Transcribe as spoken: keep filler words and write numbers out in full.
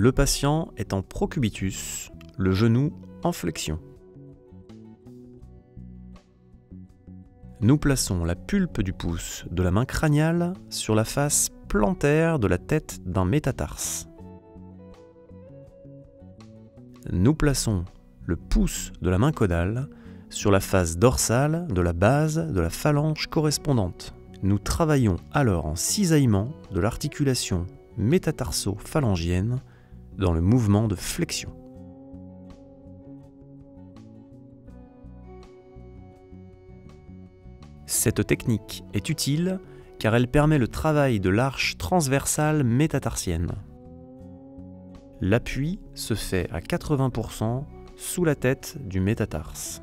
Le patient est en procubitus, le genou en flexion. Nous plaçons la pulpe du pouce de la main crâniale sur la face plantaire de la tête d'un métatarse. Nous plaçons le pouce de la main caudale sur la face dorsale de la base de la phalange correspondante. Nous travaillons alors en cisaillement de l'articulation métatarso-phalangienne dans le mouvement de flexion. Cette technique est utile car elle permet le travail de l'arche transversale métatarsienne. L'appui se fait à quatre-vingts pour cent sous la tête du métatarse.